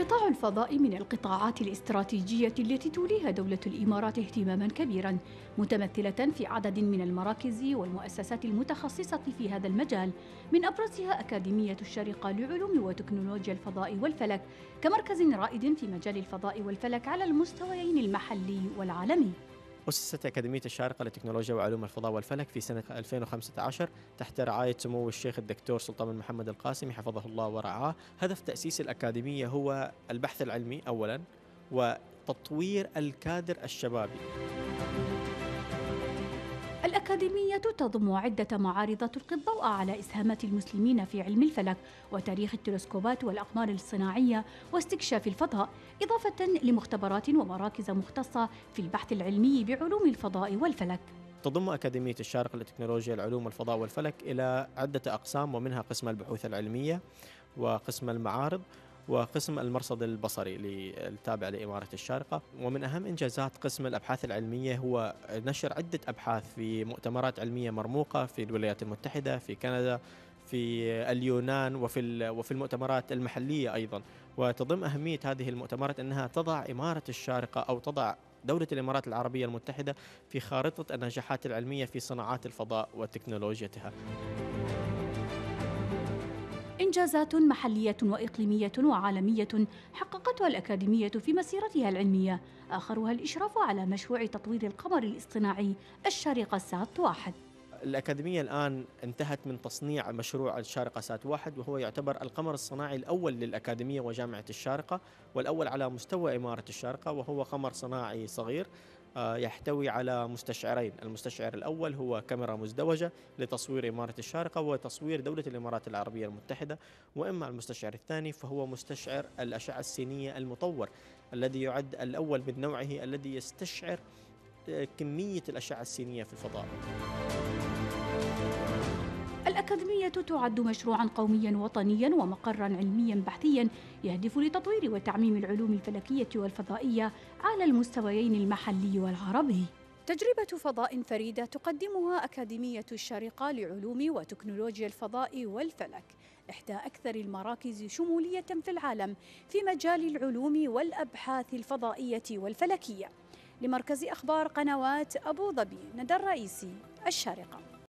قطاع الفضاء من القطاعات الاستراتيجية التي توليها دولة الإمارات اهتماماً كبيراً، متمثلة في عدد من المراكز والمؤسسات المتخصصة في هذا المجال، من أبرزها أكاديمية الشارقة لعلوم وتكنولوجيا الفضاء والفلك، كمركز رائد في مجال الفضاء والفلك على المستويين المحلي والعالمي. أسست أكاديمية الشارقة لتكنولوجيا وعلوم الفضاء والفلك في سنة 2015 تحت رعاية سمو الشيخ الدكتور سلطان بن محمد القاسمي حفظه الله ورعاه. هدف تأسيس الأكاديمية هو البحث العلمي أولاً، وتطوير الكادر الشبابي. الأكاديمية تضم عدة معارض تلقي الضوء على إسهامات المسلمين في علم الفلك وتاريخ التلسكوبات والأقمار الصناعية واستكشاف الفضاء، إضافة لمختبرات ومراكز مختصة في البحث العلمي بعلوم الفضاء والفلك. تضم أكاديمية الشارقة لتكنولوجيا العلوم الفضاء والفلك إلى عدة أقسام، ومنها قسم البحوث العلمية، وقسم المعارض، وقسم المرصد البصري التابع لإمارة الشارقة. ومن أهم إنجازات قسم الأبحاث العلمية هو نشر عدة أبحاث في مؤتمرات علمية مرموقة في الولايات المتحدة، في كندا، في اليونان، وفي المؤتمرات المحلية أيضا. وتضم أهمية هذه المؤتمرات أنها تضع إمارة الشارقة أو تضع دولة الإمارات العربية المتحدة في خارطة النجاحات العلمية في صناعات الفضاء وتكنولوجيتها. إنجازات محلية وإقليمية وعالمية حققتها الأكاديمية في مسيرتها العلمية، آخرها الإشراف على مشروع تطوير القمر الاصطناعي الشارقة سات 1. الأكاديمية الآن انتهت من تصنيع مشروع الشارقة سات 1، وهو يعتبر القمر الصناعي الأول للأكاديمية وجامعة الشارقة، والأول على مستوى إمارة الشارقة، وهو قمر صناعي صغير يحتوي على مستشعرين. المستشعر الأول هو كاميرا مزدوجة لتصوير إمارة الشارقة وتصوير دولة الإمارات العربية المتحدة، وإما المستشعر الثاني فهو مستشعر الأشعة السينية المطور، الذي يعد الأول من نوعه، الذي يستشعر كمية الأشعة السينية في الفضاء. الأكاديمية تعد مشروعاً قومياً وطنياً ومقراً علمياً بحثياً يهدف لتطوير وتعميم العلوم الفلكية والفضائية على المستويين المحلي والعربي. تجربة فضاء فريدة تقدمها أكاديمية الشارقة لعلوم وتكنولوجيا الفضاء والفلك، إحدى أكثر المراكز شمولية في العالم في مجال العلوم والأبحاث الفضائية والفلكية. لمركز أخبار قنوات أبو ظبي، ندى الرئيسي، الشارقة.